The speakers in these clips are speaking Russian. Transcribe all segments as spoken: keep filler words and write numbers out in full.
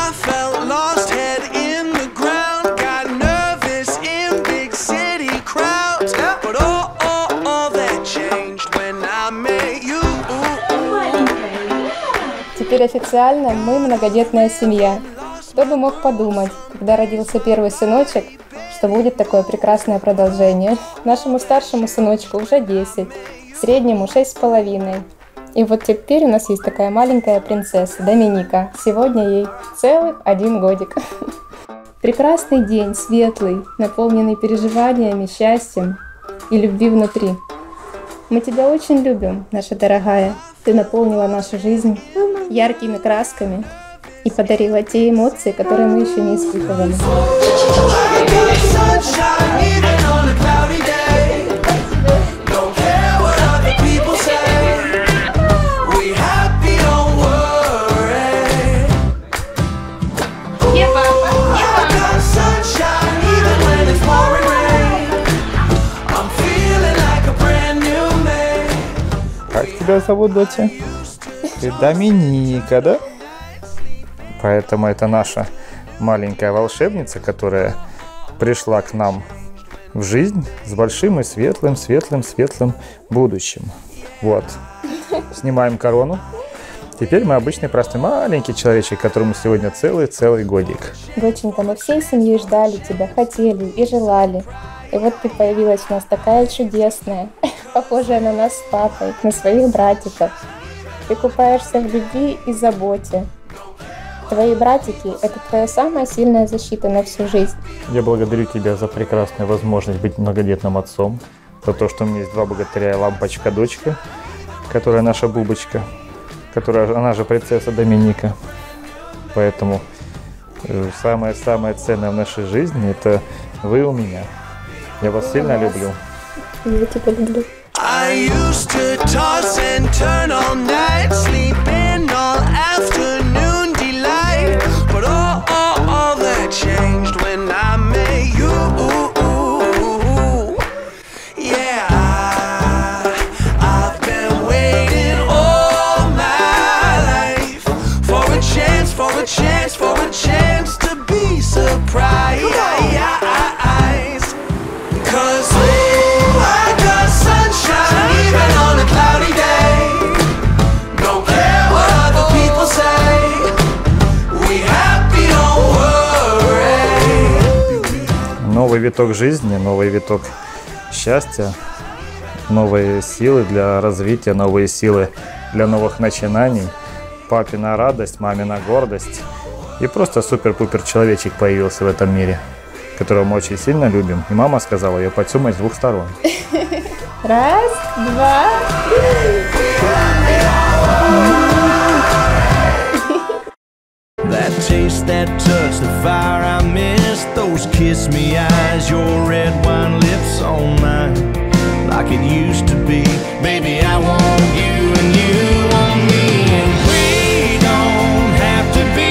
Теперь официально мы многодетная семья. Кто бы мог подумать, когда родился первый сыночек, что будет такое прекрасное продолжение. Нашему старшему сыночку уже десять, среднему шесть с половиной. И вот теперь у нас есть такая маленькая принцесса Доминика. Сегодня ей целых один годик. Прекрасный день, светлый, наполненный переживаниями, счастьем и любви внутри. Мы тебя очень любим, наша дорогая. Ты наполнила нашу жизнь яркими красками и подарила те эмоции, которые мы еще не испытывали. Как тебя зовут, доча? Ты Доминика, да? Поэтому это наша маленькая волшебница, которая пришла к нам в жизнь с большим и светлым, светлым, светлым будущим. Вот. Снимаем корону. Теперь мы обычный простой маленький человечек, которому сегодня целый-целый годик. Доченька, мы всей семьей ждали тебя, хотели и желали. И вот ты появилась у нас такая чудесная, похожая на нас с папой, на своих братиков. Ты купаешься в любви и заботе. Твои братики – это твоя самая сильная защита на всю жизнь. Я благодарю тебя за прекрасную возможность быть многодетным отцом, за то, что у меня есть два богатыря и лампочка-дочка, которая наша бубочка, которая, она же принцесса Доминика. Поэтому самое-самое ценное в нашей жизни – это вы у меня. Я вас сильно люблю. Я тебя люблю. I used to toss and turn all night, sleeping all afternoon delight. But all, all, all that changed when I met you. Yeah, I, I've been waiting all my life for a chance, for a chance, for a chance to be surprised. Cause ooh, I got sunshine even on a cloudy day. Don't care what other people say. We happy, don't worry. Новый виток жизни, новый виток счастья, новые силы для развития, новые силы для новых начинаний. Папина радость, мамина гордость. И просто супер-пупер человечек появился в этом мире, которого мы очень сильно любим. И мама сказала ее подсумать с двух сторон. Раз, два. That taste, that touch, the fire I miss, those kiss me eyes, your red wine lips on mine, like it used to be. Baby, I want you and you want me, and we don't have to be.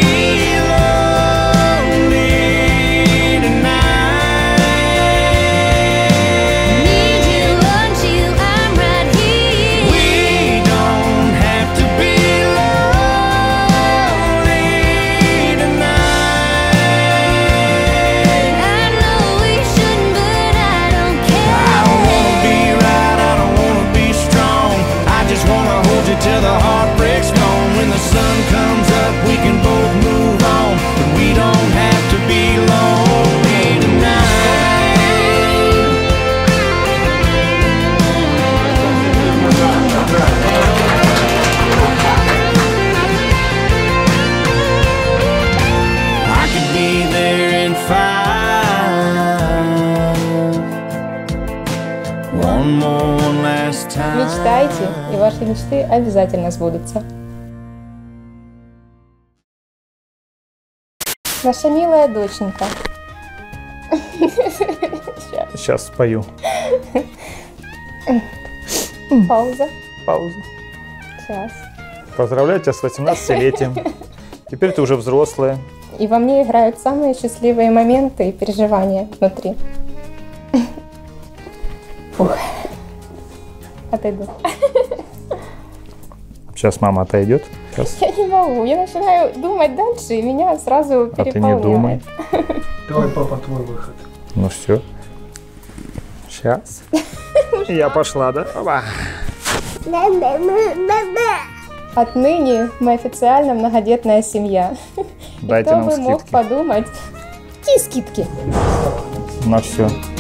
Till the heart breaks gone. When the sun comes up, we can both move on, but we don't have to be lonely tonight. I could be there in five. One more, one last time. Мечтайте, и ваши мечты обязательно сбудутся. Наша милая доченька. Сейчас. Сейчас спою. Пауза. Пауза. Сейчас. Поздравляю тебя с восемнадцатилетием. Теперь ты уже взрослая. И во мне играют самые счастливые моменты и переживания внутри. Фух. Отойду. Сейчас мама отойдет. Сейчас. Я не могу, я начинаю думать дальше, и меня сразу А ты переполняет. не думай. Давай, папа, твой выход. Ну все. Сейчас. Я пошла, да? Опа. Отныне мы официально многодетная семья. Дайте Кто нам бы мог скидки. подумать? Какие скидки? На все.